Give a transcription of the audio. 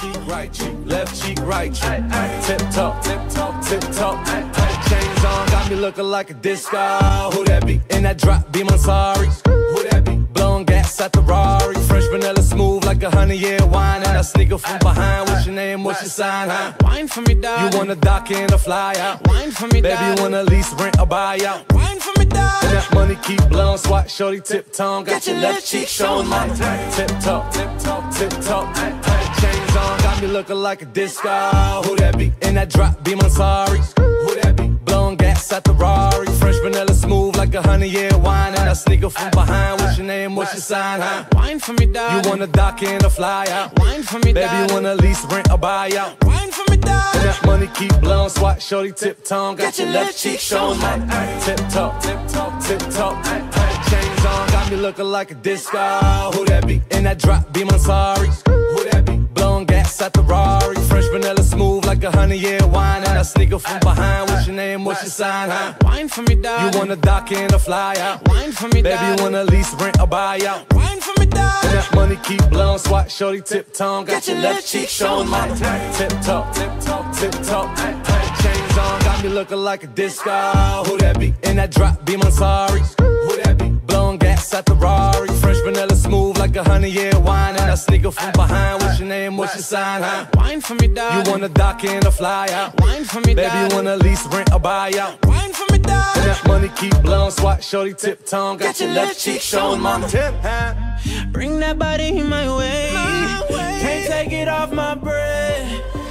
right cheek, left cheek, right cheek. Tip top, tip top, tip top. Chains on, got me looking like a disco. Who that be? In that drop, be my sorry. Who that be? Blowing gas at the Rari. Fresh vanilla smooth like 100-year wine. And I sneak up from behind. What's your name? What's your sign, huh? Wine for me, dog. You wanna dock in or fly out? Wine for me, dog. Baby, you wanna lease, rent, or buy out? Wine for me, dog. And that money keep blowing, swat, shorty, tip tongue. Got your left cheek showing my tip top, tip top, tip top. Chains on, got me looking like a disco. Who that be? In that drop, be my sorry. Who that be? Blowing gas at the Rari. Fresh vanilla smooth like 100-year wine. And I sneak up from behind. What's your name? What's your sign, huh? Wine for me, dog. You wanna dock in or fly out? Wine for me, dog. Baby, you wanna lease, rent, or buy out? Wine for me, dog. And that money keep blowing, swat, shorty, tip tongue. Got your left cheek showing my tip top, tip top, tip top. Chains on, got me looking like a disco. Who that be? In that drop, be my sorry. Who that be? Blowing gas at the Rari. Fresh vanilla smooth like 100-year wine. And I sneak up from behind. What's your name? What's your sign, huh? Wine for me, dog. You wanna dock in or fly out? Wine for me, dog. Baby, you wanna lease, rent, or buy out? Wine for me, dog. And that money keep blowing, swat, shorty, tip tongue. Got your left cheek showing my tip top, tip top, tip top. Chains on, got me looking like a disco. Who that be? In that drop, be my sorry. Who that be? Blowing gas at the Rari. Fresh vanilla smooth like 100-year wine. And I sneak up from behind. What's your name? What's your sign, huh? Wine for me, dog. You wanna dock in or fly out? Wine for me, dog. Baby, you wanna lease, rent, or buy out? Wine for me, dog. And that money keep blowing, swat, shorty, tip tongue. Got your left cheek showing my tip, huh? Bring that body my way. Can't take it off my breath.